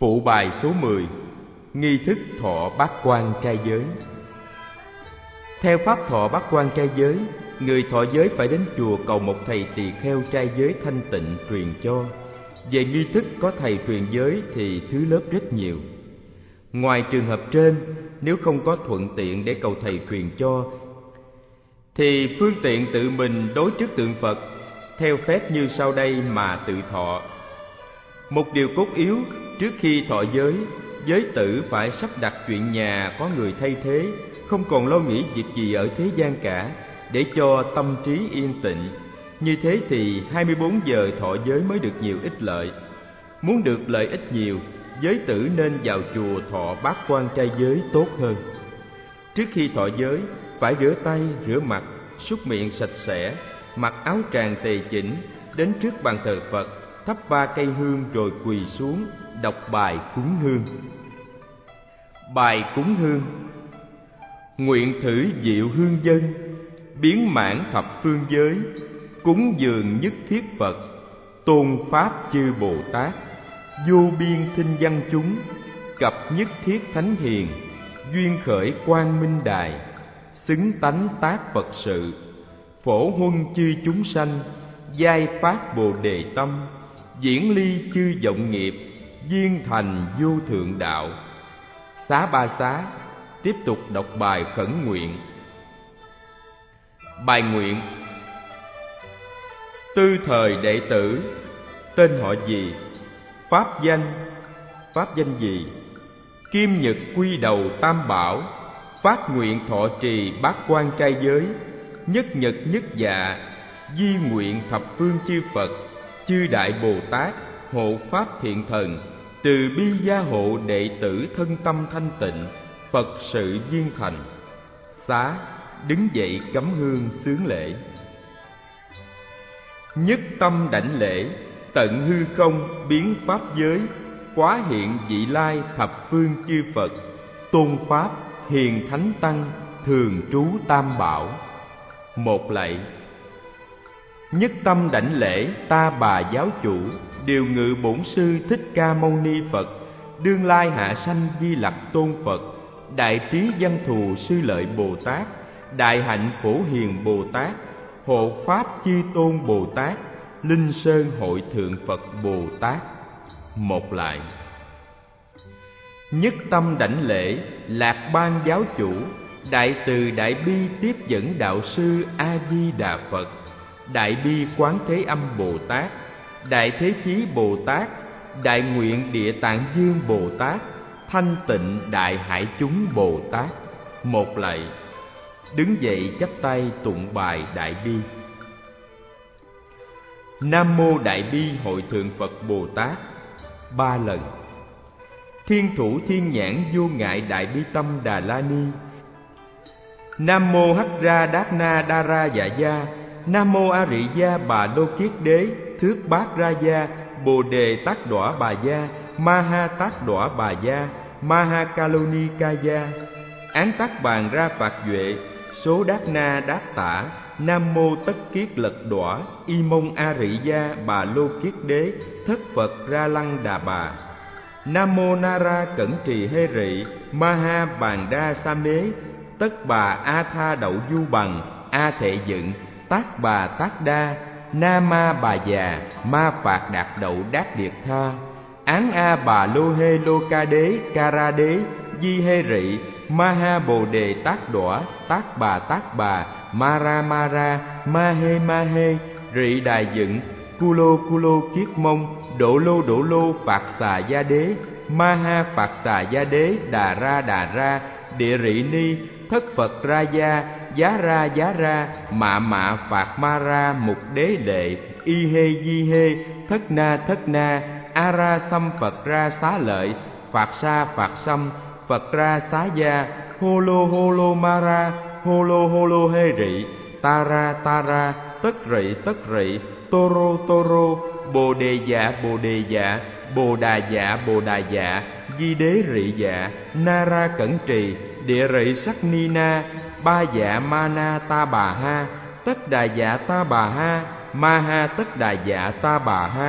Phụ bài số 10. Nghi thức thọ bát quan trai giới. Theo pháp thọ bát quan trai giới, người thọ giới phải đến chùa cầu một thầy tỳ kheo trai giới thanh tịnh truyền cho. Về nghi thức có thầy truyền giới thì thứ lớp rất nhiều. Ngoài trường hợp trên, nếu không có thuận tiện để cầu thầy truyền cho, thì phương tiện tự mình đối trước tượng Phật theo phép như sau đây mà tự thọ. Một điều cốt yếu trước khi thọ giới, giới tử phải sắp đặt chuyện nhà có người thay thế, không còn lo nghĩ việc gì ở thế gian cả, để cho tâm trí yên tịnh. Như thế thì 24 giờ thọ giới mới được nhiều ích lợi. Muốn được lợi ích nhiều, giới tử nên vào chùa thọ bát quan trai giới tốt hơn. Trước khi thọ giới, phải rửa tay, rửa mặt, súc miệng sạch sẽ, mặc áo tràng tề chỉnh, đến trước bàn thờ Phật, thắp 3 cây hương rồi quỳ xuống, đọc bài cúng hương. Bài cúng hương. Nguyện thử diệu hương dân, biến mãn thập phương giới, cúng dường nhất thiết Phật, tôn pháp chư Bồ Tát, vô biên thinh văn chúng, cập nhất thiết thánh hiền, duyên khởi quang minh đài, xứng tánh tác Phật sự, phổ huân chư chúng sanh, giai phát Bồ đề tâm, diễn ly chư vọng nghiệp, duyên thành vô thượng đạo. Xá ba xá, tiếp tục đọc bài khẩn nguyện. Bài nguyện. Tư thời đệ tử, tên họ gì, pháp danh gì, kim nhật quy đầu tam bảo, phát nguyện thọ trì bát quan trai giới, nhất nhật nhất dạ, di nguyện thập phương chư Phật, chư đại Bồ Tát, hộ pháp thiện thần, từ bi gia hộ đệ tử thân tâm thanh tịnh, Phật sự duyên thành. Xá, đứng dậy cắm hương xướng lễ. Nhất tâm đảnh lễ, tận hư không biến pháp giới, quá hiện vị lai thập phương chư Phật, tôn pháp hiền thánh tăng, thường trú tam bảo. Một lạy. Nhất tâm đảnh lễ ta bà giáo chủ, điều ngự bổn sư Thích Ca Mâu Ni Phật, đương lai hạ sanh Di Lặc Tôn Phật, đại trí văn thù sư lợi Bồ Tát, đại hạnh phổ hiền Bồ Tát, hộ pháp chư tôn Bồ Tát, linh sơn hội thượng Phật Bồ Tát. Một lại. Nhất tâm đảnh lễ Lạc Ban giáo chủ, đại từ đại bi tiếp dẫn đạo sư A Di Đà Phật, đại bi quán thế âm Bồ Tát, đại thế chí Bồ Tát, đại nguyện địa tạng dương Bồ Tát, thanh tịnh đại hải chúng Bồ Tát. Một lạy. Đứng dậy chắp tay tụng bài đại bi. Nam mô đại bi hội thượng Phật Bồ Tát 3 lần. Thiên thủ thiên nhãn vô ngại đại bi tâm Đà La Ni. Nam mô Hắc Ra Đát Na Đa Ra Dạ Gia. Nam mô A Rị Gia Bà Đô Kiết Đế Thước Bát Ra Gia Bồ Đề Tát Đọa Bà Gia Ma Ha Tát Đọa Bà Gia Ma Ha Ca Lô Ni Ca Gia. Án Tát Bàn Ra Phạt Duệ Số Đát Na Đát Tả. Nam mô Tất Kiết Lật Đọa Y Mông A Rị Gia Bà Lô Kiết Đế Thất Phật Ra Lăng Đà Bà. Nam mô Na Ra Cẩn Trì Hê Rị Ma Ha Bàn Đa Sa Mế Tất Bà A Tha Đậu Du Bằng A Thệ Dựng Tát Bà Tát Đa Na Ma Bà Già Ma Phạt Đạt Đậu Đát Điệt Tha. Án A Bà Lô Hê Lô Ca Đế Ca Ra Đế Di Hê Rị Ma Ha Bồ Đề Tát Đọa Tát Bà Ma Ra Ma Hê Rị Đài Dựng Cu Lô Kiết Mông Đỗ Lô Phạt Xà Gia Đế Ma Ha Phạt Xà Gia Đế Đà Ra Địa Rị Ni Thất Phật Ra Gia Giá Ra Mạ Phạt Ma Ra Mục Đế Lệ Y Hê Di Hê Thất Na A Ra Xăm Phật Ra Xá Lợi Phạt Sa Phạt Xăm Phật Ra Xá Gia Hô Lô Ma Ra Hô Lô Hê Rị Ta Ra Tất Rị Tô Rô Bồ Đề Dạ Bồ Đà Dạ Di Đế Rị Dạ Na Ra Cẩn Trì Địa Rị Sắc Ni Na Ba Dạ Ma Na Ta Bà Ha Tất Đà Dạ Ta Bà Ha Ma Ha Tất Đà Dạ Ta Bà Ha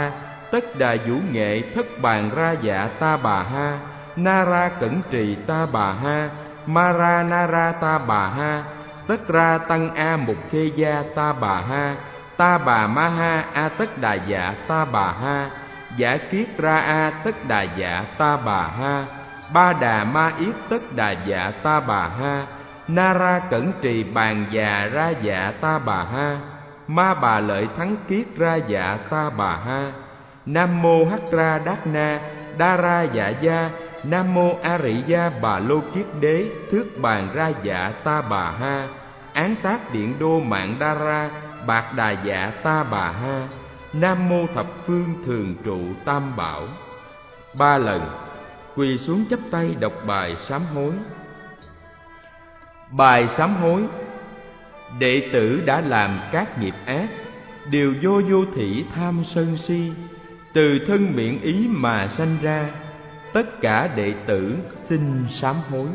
tất đà vũ nghệ thất bàn ra dạ ta bà ha, na ra cẩn trì ta bà ha, ma ra na ra ta bà ha, tất ra tăng a mục khê gia ta bà ha, ta bà ma ha a tất đà dạ ta bà ha, giả kiết ra a tất đà dạ ta bà ha, ba đà ma yết tất đà dạ ta bà ha, na ra cẩn trì bàn già ra dạ ta bà ha, ma bà lợi thắng kiết ra dạ ta bà ha, nam mô hắc ra đát na đa ra dạ gia, nam mô a rị gia bà lô kiết đế thước bàn ra dạ ta bà ha, án tác điện đô mạng đa ra bạc đà dạ ta bà ha, nam mô thập phương thường trụ tam bảo. 3 lần quỳ xuống chắp tay đọc bài sám hối. Bài sám hối. Đệ tử đã làm các nghiệp ác, đều do vô thị tham sân si, từ thân miệng ý mà sanh ra, tất cả đệ tử xin sám hối.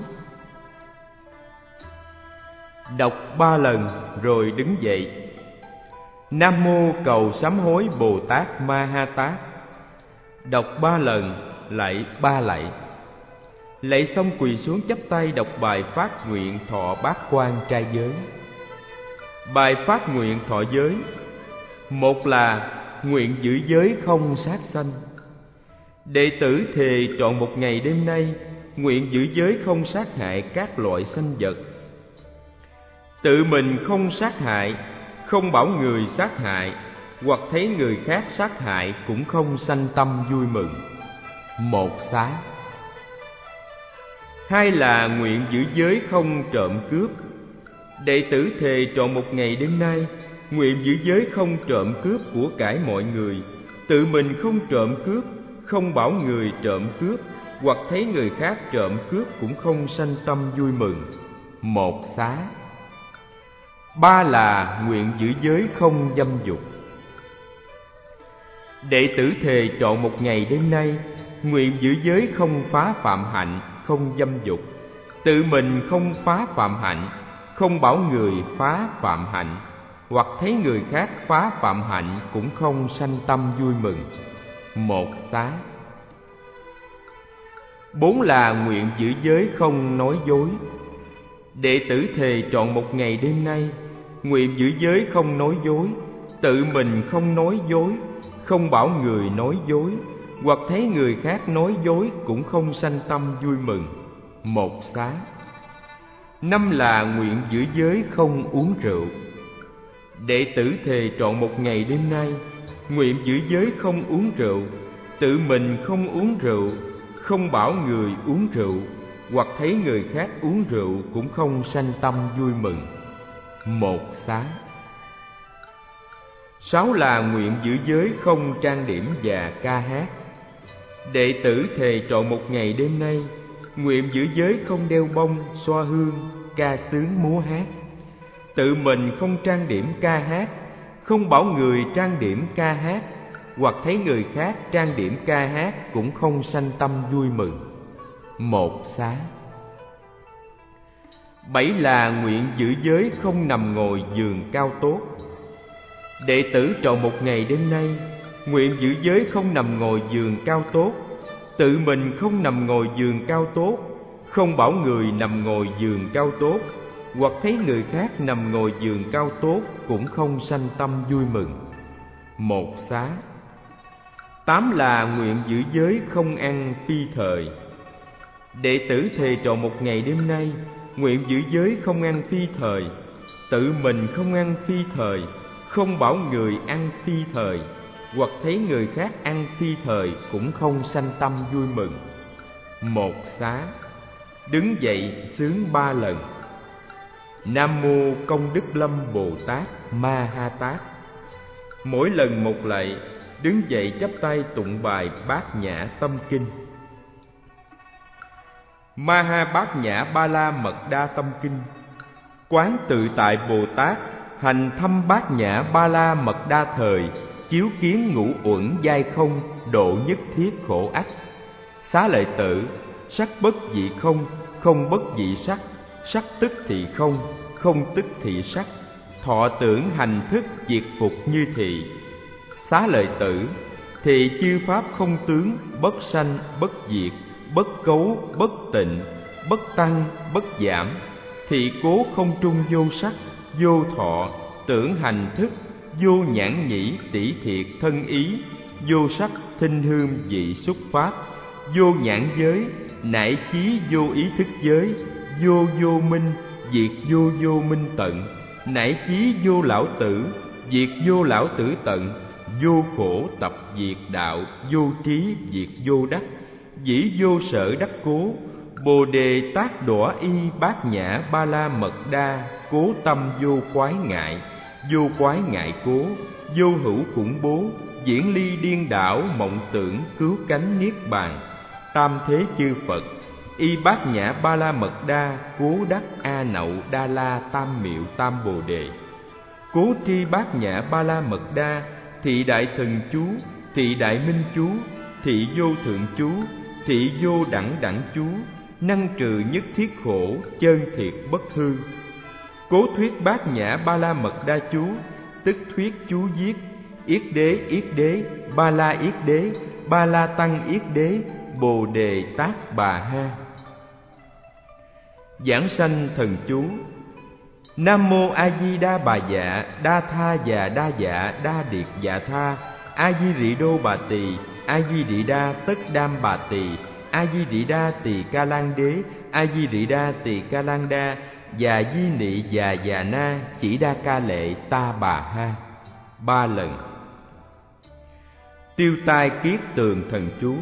Đọc 3 lần rồi đứng dậy. Nam mô cầu sám hối Bồ Tát Ma Ha Tát. Đọc 3 lần, lạy 3 lạy. Lạy xong quỳ xuống chắp tay đọc bài phát nguyện thọ bát quan trai giới. Bài phát nguyện thọ giới. Một là nguyện giữ giới không sát sanh. Đệ tử thề trọn một ngày đêm nay nguyện giữ giới không sát hại các loại sanh vật. Tự mình không sát hại, không bảo người sát hại, hoặc thấy người khác sát hại cũng không sanh tâm vui mừng. Một xá. Hai là nguyện giữ giới không trộm cướp. Đệ tử thề trọn một ngày đêm nay nguyện giữ giới không trộm cướp của cải mọi người, tự mình không trộm cướp, không bảo người trộm cướp, hoặc thấy người khác trộm cướp cũng không sanh tâm vui mừng. Một xá. Ba là nguyện giữ giới không dâm dục. Đệ tử thề trọn một ngày đêm nay nguyện giữ giới không phá phạm hạnh, không dâm dục, tự mình không phá phạm hạnh, không bảo người phá phạm hạnh, hoặc thấy người khác phá phạm hạnh cũng không sanh tâm vui mừng. Một xá. Bốn là nguyện giữ giới không nói dối. Đệ tử thề trọn một ngày đêm nay nguyện giữ giới không nói dối, tự mình không nói dối, không bảo người nói dối, hoặc thấy người khác nói dối cũng không sanh tâm vui mừng. Một xá. Năm là nguyện giữ giới không uống rượu. Đệ tử thề trọn một ngày đêm nay nguyện giữ giới không uống rượu, tự mình không uống rượu, không bảo người uống rượu, hoặc thấy người khác uống rượu cũng không sanh tâm vui mừng. Một xá. Sáu là nguyện giữ giới không trang điểm và ca hát. Đệ tử thề trọn một ngày đêm nay nguyện giữ giới không đeo bông, xoa hương, ca sướng múa hát, tự mình không trang điểm ca hát, không bảo người trang điểm ca hát, hoặc thấy người khác trang điểm ca hát cũng không sanh tâm vui mừng. Một xá. Bảy là nguyện giữ giới không nằm ngồi giường cao tốt. Đệ tử trọn một ngày đêm nay nguyện giữ giới không nằm ngồi giường cao tốt, tự mình không nằm ngồi giường cao tốt, không bảo người nằm ngồi giường cao tốt, hoặc thấy người khác nằm ngồi giường cao tốt cũng không sanh tâm vui mừng. Một xá. Tám là nguyện giữ giới không ăn phi thời. Đệ tử thề trọn một ngày đêm nay nguyện giữ giới không ăn phi thời, tự mình không ăn phi thời, không bảo người ăn phi thời, hoặc thấy người khác ăn phi thời cũng không sanh tâm vui mừng. Một xá. Đứng dậy xướng 3 lần. Nam mô Công Đức Lâm Bồ Tát Ma Ha Tát. Mỗi lần một lạy, đứng dậy chắp tay tụng bài Bát Nhã Tâm Kinh. Ma Ha Bát Nhã Ba La Mật Đa Tâm Kinh. Quán tự tại Bồ Tát hành thâm Bát Nhã Ba La Mật Đa thời, chiếu kiến ngũ uẩn giai không, độ nhất thiết khổ ách. Xá lợi tử, sắc bất dị không, không bất dị sắc, sắc tức thị không, không tức thị sắc, thọ tưởng hành thức diệt phục như thị. Xá lợi tử, thì chư pháp không tướng, bất sanh, bất diệt, bất cấu, bất tịnh, bất tăng, bất giảm. Thì cố không trung vô sắc, vô thọ, tưởng hành thức, vô nhãn nhĩ tỷ thiệt thân ý, vô sắc thinh hương vị xúc pháp, vô nhãn giới, nải chí vô ý thức giới, vô vô minh, diệt vô vô minh tận, nải chí vô lão tử, diệt vô lão tử tận, vô khổ tập diệt đạo, vô trí diệt vô đắc, dĩ vô sở đắc cố, bồ đề tác đọa y bát nhã ba la mật đa, cố tâm vô quái ngại cố, vô hữu khủng bố, diễn ly điên đảo mộng tưởng cứu cánh niết bàn, tam thế chư Phật, y bát nhã ba la mật đa, cố đắc a nậu đa la tam miệu tam bồ đề. Cố tri bát nhã ba la mật đa, thị đại thần chú, thị đại minh chú, thị vô thượng chú, thị vô đẳng đẳng chú, năng trừ nhất thiết khổ, chân thiệt bất hư. Cố thuyết bát nhã ba la mật đa chú, tức thuyết chú viết yết đế, ba la tăng yết đế, bồ đề tác bà ha. Giảng sanh thần chú. Nam mô A Di Đà Bà Dạ, Đa Tha Già Đa Dạ, Đa Điệt Dạ Tha, A Di Rị Đô Bà Tỳ, A Di Rị Đa Tất Đam Bà Tỳ, A Di Rị Đa Tỳ Ca Lan Đế, A Di Rị Đa Tỳ Ca Lan Đa, Già Di Nị Già Già Na, Chỉ Đa Ca Lệ Ta Bà Ha. 3 lần. Tiêu tai kiết tường thần chú.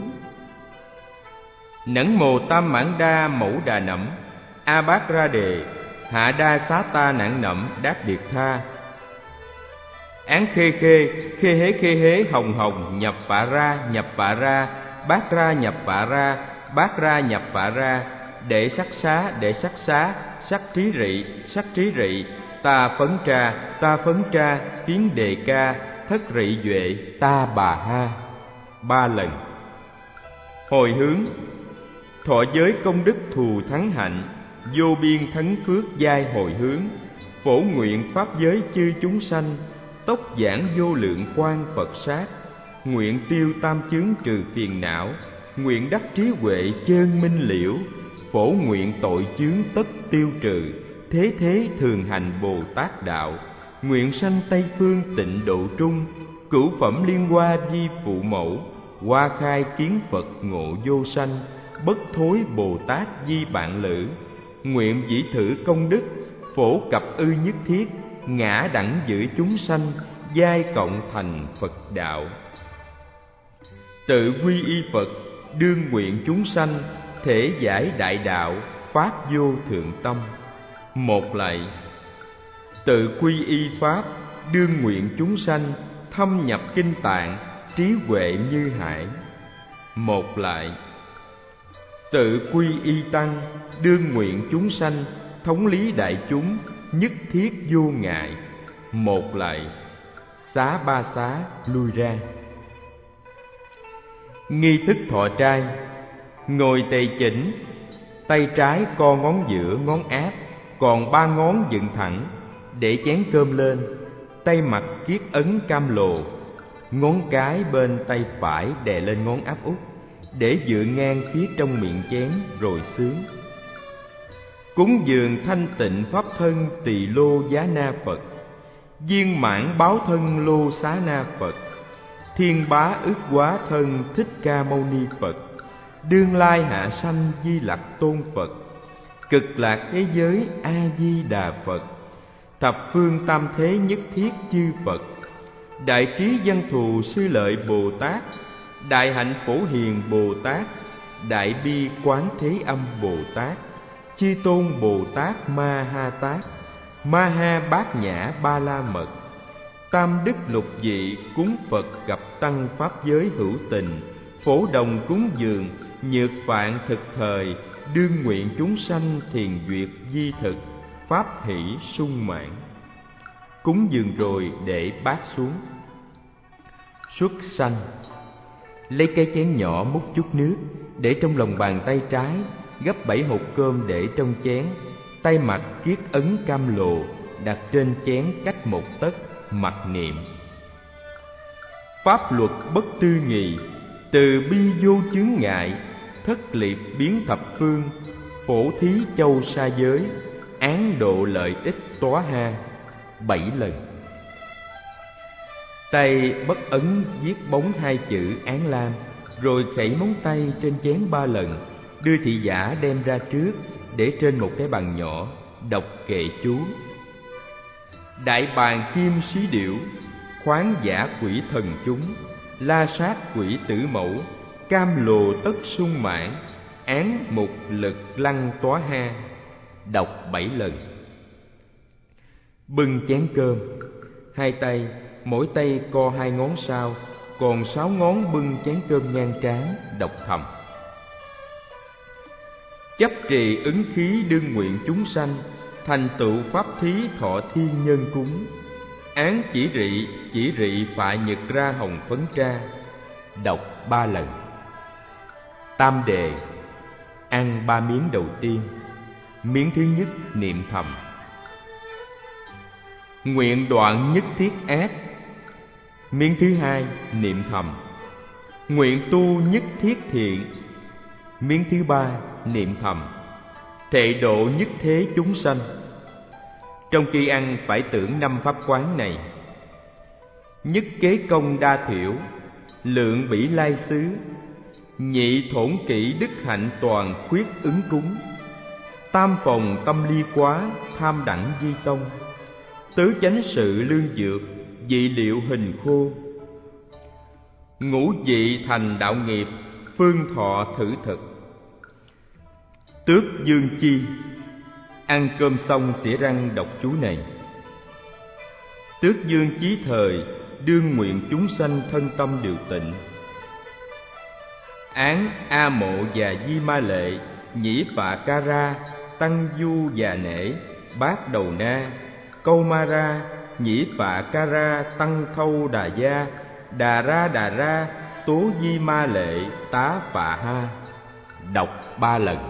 Nẫn mồ tam mãn đa mẫu đà nẫm, A Bát Ra Đề, Hạ Đa Xá Ta Nản Nẫm Đát Điệt Tha. Án khê hế hồng hồng, nhập phạ ra, bát ra nhập phạ ra, bát ra nhập phạ ra, để sắc xá, sắc trí rị, ta phấn tra, tiếng đề ca, thất rị duệ, ta bà ha. 3 lần. Hồi hướng. Thọ giới công đức thù thắng hạnh, vô biên thắng phước giai hồi hướng, phổ nguyện pháp giới chư chúng sanh, tốc giảng vô lượng quan Phật sát, nguyện tiêu tam chướng trừ phiền não, nguyện đắc trí huệ chơn minh liễu, phổ nguyện tội chướng tất tiêu trừ, thế thế thường hành Bồ Tát đạo, nguyện sanh Tây phương tịnh độ trung, cửu phẩm liên hoa vi phụ mẫu, hoa khai kiến Phật ngộ vô sanh, bất thối Bồ Tát di bạn lữ, nguyện dĩ thử công đức, phổ cập ư nhất thiết, ngã đẳng giữ chúng sanh, giai cộng thành Phật đạo. Tự quy y Phật, đương nguyện chúng sanh, thể giải đại đạo, pháp vô thượng tâm. 1 lạy. Tự quy y Pháp, đương nguyện chúng sanh, thâm nhập kinh tạng, trí huệ như hải. 1 lạy. Tự quy y Tăng, đương nguyện chúng sanh, thống lý đại chúng, nhất thiết vô ngại. 1 lạy. Xá ba xá lui ra. Nghi thức thọ trai. Ngồi tề chỉnh, tay trái co ngón giữa ngón áp, còn 3 ngón dựng thẳng, để chén cơm lên, tay mặt kiết ấn cam lồ, ngón cái bên tay phải đè lên ngón áp út, để dựa ngang phía trong miệng chén rồi xướng. Cúng dường thanh tịnh pháp thân Tỳ Lô Giá Na Phật, viên mãn báo thân Lô Xá Na Phật, thiên bá ức quá thân Thích Ca Mâu Ni Phật, đương lai hạ sanh Di Lặc Tôn Phật, cực lạc thế giới A Di Đà Phật, thập phương tam thế nhất thiết chư Phật, đại trí văn thù sư lợi Bồ Tát, đại hạnh phổ hiền Bồ Tát, đại bi quán thế âm Bồ Tát, chư tôn Bồ Tát Ma Ha Tát, Ma Ha Bát Nhã Ba La Mật, tam đức lục vị cúng Phật gặp tăng pháp giới hữu tình, phổ đồng cúng dường, nhược phạn thực thời, đương nguyện chúng sanh thiền duyệt di thực, pháp hỷ sung mãn. Cúng dường rồi để bát xuống. Xuất sanh. Lấy cái chén nhỏ múc chút nước, để trong lòng bàn tay trái, gấp 7 hột cơm để trong chén, tay mặt kiết ấn cam lồ, đặt trên chén cách 1 tấc, mặc niệm. pháp luật bất tư nghị, từ bi vô chướng ngại, thất liệt biến thập phương, phổ thí châu sa giới, án độ lợi ích tóa ha 7 lần. Tay bất ấn viết bóng 2 chữ Án Lam, rồi khẩy móng tay trên chén 3 lần, đưa thị giả đem ra trước, để trên một cái bàn nhỏ, đọc kệ chú: Đại bàng kim xí điểu, khoáng giả quỷ thần chúng, la sát quỷ tử mẫu, cam lồ tất sung mãn, án mục lực lăng tóa ha, đọc 7 lần. Bưng chén cơm, 2 tay, mỗi tay co 2 ngón sao, còn 6 ngón bưng chén cơm ngang trán, đọc thầm: Chấp trì ứng khí đương nguyện chúng sanh, thành tựu pháp thí thọ thiên nhân cúng, án chỉ rị phạ nhật ra hồng phấn tra, đọc 3 lần. Tam đề: ăn 3 miếng đầu tiên. Miếng thứ nhất niệm thầm: nguyện đoạn nhất thiết ác. Miếng thứ hai niệm thầm: nguyện tu nhất thiết thiện. Miếng thứ ba niệm thầm: thệ độ nhất thế chúng sanh. Trong khi ăn phải tưởng 5 pháp quán này: nhất kế công đa thiểu, lượng bỉ lai xứ, nhị thổn kỷ đức hạnh toàn khuyết ứng cúng, tam phòng tâm ly quá tham đẳng di tông, tứ chánh sự lương dược dị liệu hình khô, ngũ dị thành đạo nghiệp phương thọ thử thực. Tước dương chi. Ăn cơm xong xỉa răng đọc chú này: tước dương chí thời, đương nguyện chúng sanh thân tâm đều tịnh. Án A Mộ và Di Ma Lệ, nhĩ phạ ca ra, tăng du già nể, bát đầu na, câu ma ra, nhĩ phạ ca ra, tăng thâu đà gia, đà ra, tố di ma lệ, tá phạ ha, đọc 3 lần.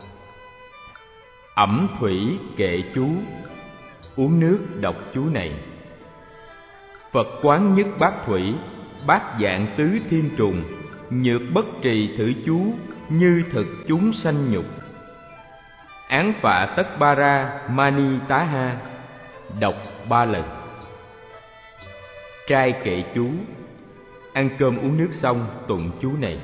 Ẩm thủy kệ chú. Uống nước đọc chú này: Phật quán nhất bát thủy, bát dạng tứ thiên trùng, nhược bất trì thử chú, như thực chúng sanh nhục. Án phạ tất ba ra mani tá ha, đọc 3 lần. Trai kệ chú. Ăn cơm uống nước xong tụng chú này: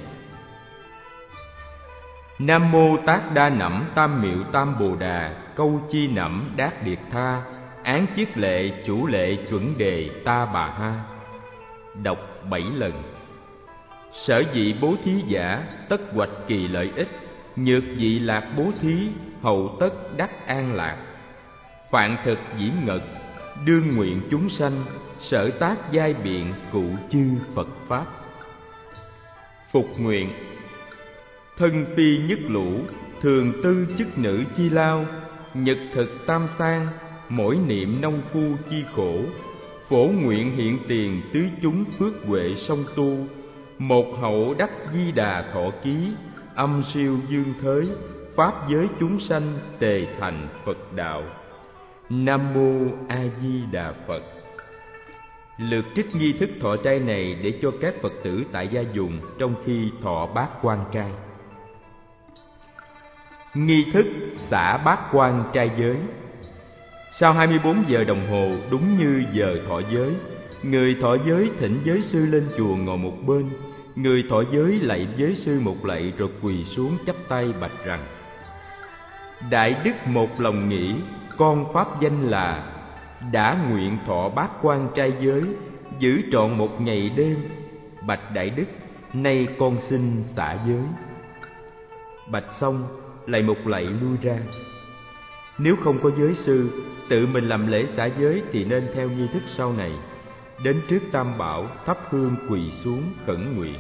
Nam mô Tát Đa Nẵm Tam Miệu Tam Bồ Đà, câu chi nẫm đát điệt tha, án chiết lệ chủ lệ chuẩn đề ta bà ha, đọc 7 lần. Sở dĩ bố thí giả, tất hoạch kỳ lợi ích, nhược dị lạc bố thí, hậu tất đắc an lạc. Phạn thực diễn ngật, đương nguyện chúng sanh, sở tác giai biện cụ chư Phật Pháp. Phục nguyện. Thân phi nhất lũ, thường tư chức nữ chi lao, nhật thực tam sang, mỗi niệm nông phu chi khổ. Phổ nguyện hiện tiền tứ chúng phước huệ song tu, một hậu đắc di đà thọ ký, âm siêu dương thới, pháp giới chúng sanh tề thành Phật đạo. Nam mô A Di Đà Phật. Lượt trích nghi thức thọ trai này để cho các Phật tử tại gia dùng trong khi thọ bát quan trai. Nghi thức xả bát quan trai giới. Sau 24 giờ đồng hồ, đúng như giờ thọ giới, người thọ giới thỉnh giới sư lên chùa ngồi một bên. Người thọ giới lạy giới sư một lạy rồi quỳ xuống chắp tay bạch rằng: Đại đức một lòng nghĩ, con pháp danh là đã nguyện thọ bát quan trai giới, giữ trọn một ngày đêm. Bạch đại đức, nay con xin xả giới. Bạch xong, lại một lạy lui ra. Nếu không có giới sư, tự mình làm lễ xả giới thì nên theo nghi thức sau này: đến trước Tam Bảo, thắp hương quỳ xuống khẩn nguyện.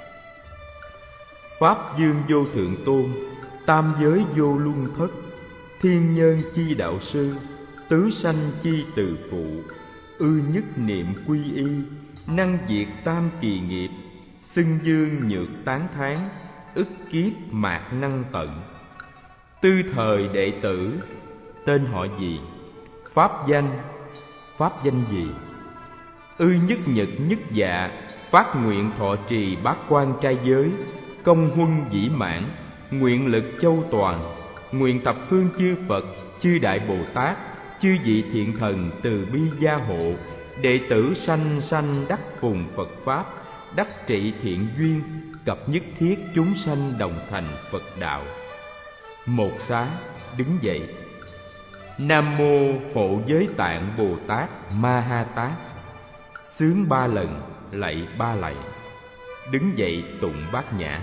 Pháp dương vô thượng tôn, tam giới vô luân thất, thiên nhân chi đạo sư, tứ sanh chi từ phụ, ư nhất niệm quy y, năng diệt tam kỳ nghiệp, xưng dương nhược tán thán, ức kiếp mạt năng tận. Tư thời đệ tử, tên họ gì? Pháp danh gì? Ư nhất nhật nhất dạ, phát nguyện thọ trì bát quan trai giới, công huân dĩ mãn, nguyện lực châu toàn, nguyện thập phương chư Phật, chư Đại Bồ Tát, chư vị thiện thần từ bi gia hộ, đệ tử sanh sanh đắc phùng Phật Pháp, đắc trị thiện duyên, cập nhất thiết chúng sanh đồng thành Phật đạo. Một xá đứng dậy. Nam mô Hộ Giới Tạng Bồ Tát Ma Ha Tát. Xướng 3 lần, lạy 3 lạy. Đứng dậy tụng Bát Nhã.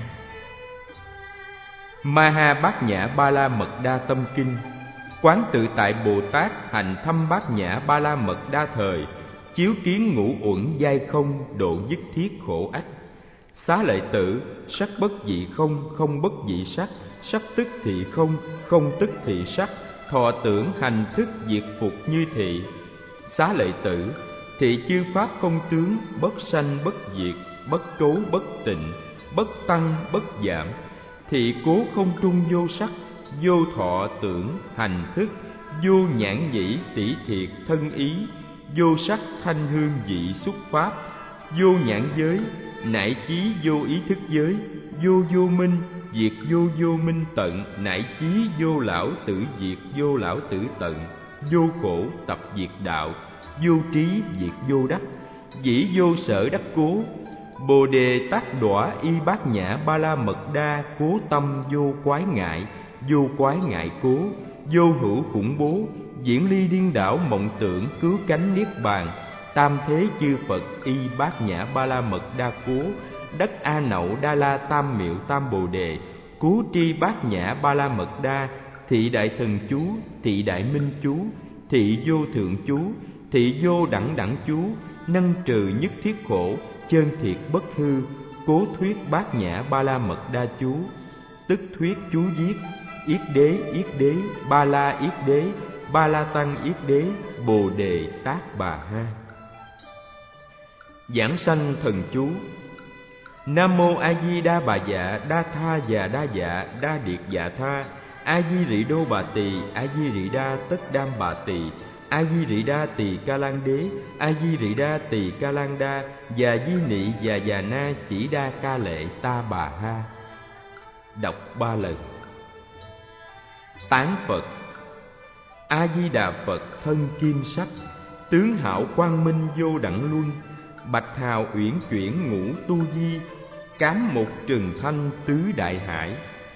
Ma Ha Bát Nhã Ba La Mật Đa Tâm Kinh. Quán tự tại Bồ Tát hành thăm Bát Nhã Ba La Mật Đa thời, chiếu kiến ngũ uẩn giai không, độ dứt thiết khổ ách. Xá lợi tử, sắc bất dị không, không bất dị sắc, sắc tức thị không, không tức thị sắc, thọ tưởng hành thức diệt phục như thị. Xá lợi tử, thị chư pháp không tướng, bất sanh bất diệt, bất cấu bất tịnh, bất tăng bất giảm. Thị cố không trung vô sắc, vô thọ tưởng hành thức, vô nhãn nhĩ tỷ thiệt thân ý, vô sắc thanh hương vị xúc pháp, vô nhãn giới, nải chí vô ý thức giới, vô vô minh, diệt vô vô minh tận, nải chí vô lão tử diệt vô lão tử tận, vô khổ tập diệt đạo, vô trí diệt vô đắc, dĩ vô sở đắc cố. Bồ đề tác đọa y bát nhã ba la mật đa, cố tâm vô quái ngại, vô quái ngại cố, vô hữu khủng bố, diễn ly điên đảo mộng tưởng, cứu cánh niết bàn. Tam thế chư Phật y bát nhã ba la mật đa cố, đất A Nậu Đa La tam miệu tam bồ đề, cố tri bát nhã ba la mật đa, thị đại thần chú, thị đại minh chú, thị vô thượng chú, thị vô đẳng đẳng chú, nâng trừ nhất thiết khổ, chân thiệt bất hư, cố thuyết bát nhã ba la mật đa chú, tức thuyết chú viết yết đế, ba la yết đế, ba la tăng yết đế, bồ đề tát bà ha. Giảng sanh thần chú. Nam mô A Di Đà Bà Dạ Đa Tha Già Đa Dạ Đa Điệt Dạ Tha, A Di Rị Đô Bà Tỳ, A Di Rị Đa Tất Đam Bà Tỳ, A Di Rị Đa Tỳ Ca Lan Đế, A Di Rị Đa Tỳ Ca Lan Đa, Già Di Nị Già Na Chỉ Đa Ca Lệ Ta Bà Ha. Đọc 3 lần. Tán Phật. A Di Đà Phật thân kim sắc, tướng hảo quang minh vô đẳng luân, bạch hào uyển chuyển ngũ tu di, cám một trừng thanh tứ đại hải.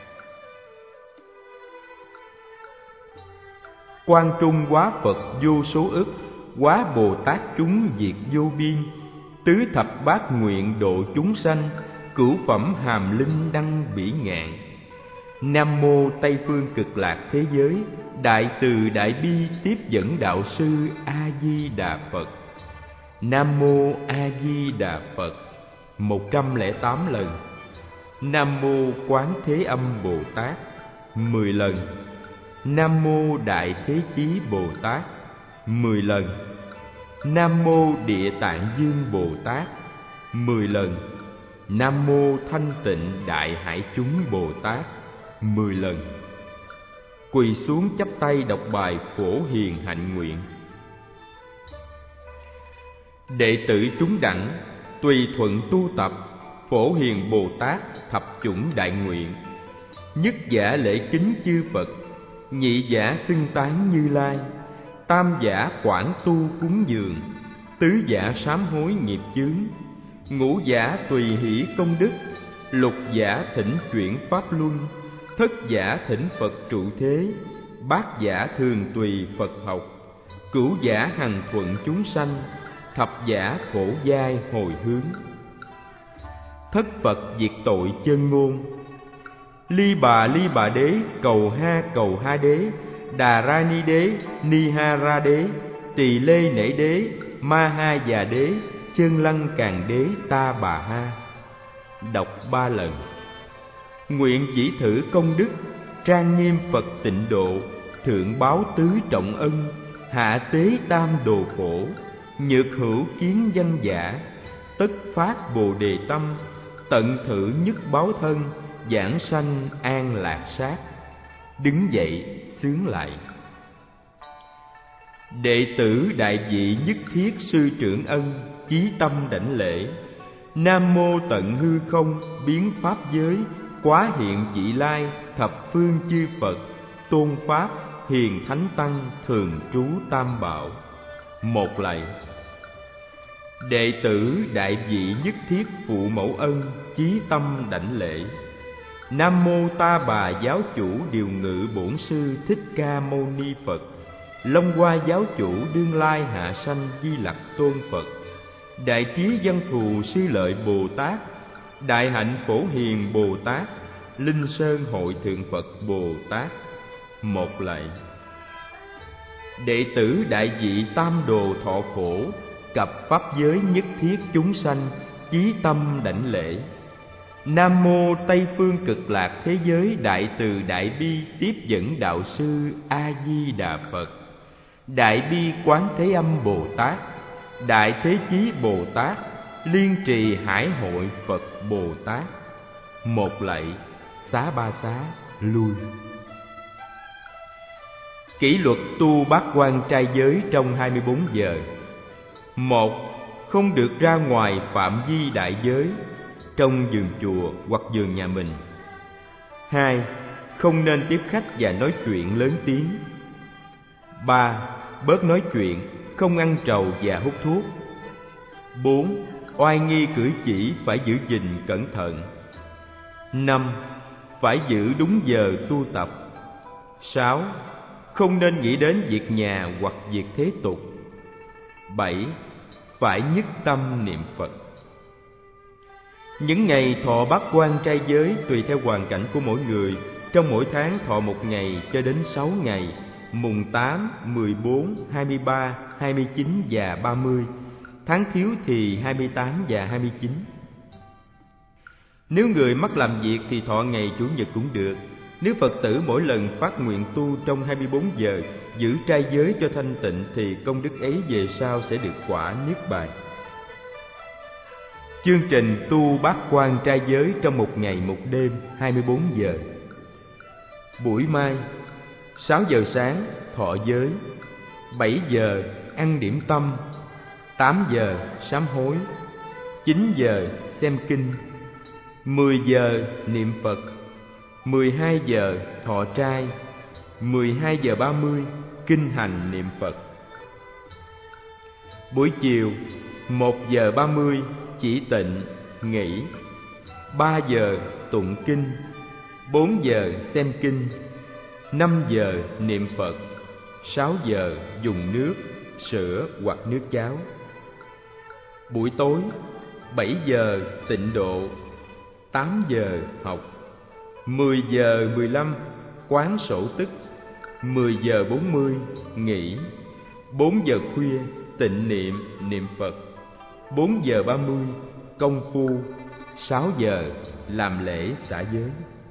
Quan trung hóa Phật vô số ức, hóa Bồ Tát chúng diệt vô biên, tứ thập bát nguyện độ chúng sanh, cửu phẩm hàm linh đăng bỉ ngạn. Nam mô Tây phương cực lạc thế giới, đại từ đại bi tiếp dẫn đạo sư A Di Đà Phật. Nam mô A Di Đà Phật 108 lần. Nam mô Quán Thế Âm Bồ Tát 10 lần. Nam mô Đại Thế Chí Bồ Tát 10 lần. Nam mô Địa Tạng Dương Bồ Tát 10 lần. Nam mô Thanh Tịnh Đại Hải Chúng Bồ Tát 10 lần. Quỳ xuống chắp tay đọc bài Phổ Hiền Hạnh Nguyện. Đệ tử chúng đẳng tùy thuận tu tập Phổ Hiền Bồ Tát thập chủng đại nguyện. Nhất giả lễ kính chư Phật, nhị giả xưng tán Như Lai, tam giả quảng tu cúng dường, tứ giả sám hối nghiệp chướng, ngũ giả tùy hỷ công đức, lục giả thỉnh chuyển pháp luân, thất giả thỉnh Phật trụ thế, bát giả thường tùy Phật học, cửu giả hằng thuận chúng sanh, thập giả khổ giai hồi hướng. Thất Phật diệt tội chân ngôn. Ly bà đế cầu ha đế, Đà ra ni đế ni ha ra đế, Tỳ lê nể đế ma ha già đế, chân lăng càng đế ta bà ha. Đọc 3 lần. Nguyện chỉ thử công đức, trang nghiêm Phật tịnh độ, thượng báo tứ trọng ân, hạ tế tam đồ khổ, nhược hữu kiến danh giả, tất phát bồ đề tâm, tận thử nhất báo thân, giảng sanh an lạc sát. Đứng dậy xướng lại. Đệ tử đại vị nhất thiết sư trưởng ân, chí tâm đảnh lễ. Nam mô tận hư không biến pháp giới, quá hiện vị lai thập phương chư Phật, tôn pháp hiền thánh tăng thường trú tam bảo. Một lạy. Đệ tử đại vị nhất thiết phụ mẫu ân, chí tâm đảnh lễ. Nam mô Ta Bà giáo chủ điều ngự bổn sư Thích Ca Mâu Ni Phật, Long Hoa giáo chủ đương lai hạ sanh Di Lặc Tôn Phật, Đại trí văn thù sư lợi Bồ Tát, Đại hạnh phổ hiền Bồ Tát, Linh Sơn hội thượng Phật Bồ Tát. Một lạy. Đệ tử đại vị tam đồ thọ khổ, cập pháp giới nhất thiết chúng sanh, chí tâm đảnh lễ. Nam mô Tây phương cực lạc thế giới đại từ đại bi tiếp dẫn đạo sư A Di Đà Phật, Đại bi quán thế âm Bồ Tát, Đại thế chí Bồ Tát, Liên trì hải hội Phật Bồ Tát. Một lạy. Xá ba xá lui. Kỷ luật tu bát quan trai giới trong 24 giờ. 1. Không được ra ngoài phạm vi đại giới, trong vườn chùa hoặc vườn nhà mình. 2. Không nên tiếp khách và nói chuyện lớn tiếng. 3. Bớt nói chuyện, không ăn trầu và hút thuốc. 4. Oai nghi cử chỉ phải giữ gìn cẩn thận. 5. Phải giữ đúng giờ tu tập. 6. Không nên nghĩ đến việc nhà hoặc việc thế tục. 7. Phải nhất tâm niệm Phật. Những ngày thọ bát quan trai giới tùy theo hoàn cảnh của mỗi người. Trong mỗi tháng thọ 1 ngày cho đến 6 ngày, mùng 8, 14, 23, 29 và 30. Tháng thiếu thì 28 và 29. Nếu người mắc làm việc thì thọ ngày Chủ nhật cũng được. Nếu Phật tử mỗi lần phát nguyện tu trong 24 giờ, giữ trai giới cho thanh tịnh thì công đức ấy về sau sẽ được quả Niết Bàn. Chương trình tu bát quan trai giới trong 1 ngày 1 đêm 24 giờ. Buổi mai 6 giờ sáng thọ giới, 7 giờ ăn điểm tâm, 8 giờ sám hối, 9 giờ xem kinh, 10 giờ niệm Phật, 12 giờ thọ trai, 12 giờ 30 kinh hành niệm Phật. Buổi chiều 1 giờ 30 chỉ tịnh nghỉ, 3 giờ tụng kinh, 4 giờ xem kinh, 5 giờ niệm Phật, 6 giờ dùng nước, sữa hoặc nước cháo. Buổi tối 7 giờ tịnh độ, 8 giờ học, 10 giờ 15 quán sổ tức, 10 giờ 40 nghỉ, 4 giờ khuya tịnh niệm niệm Phật, 4 giờ 30 công phu, 6 giờ làm lễ xả giới.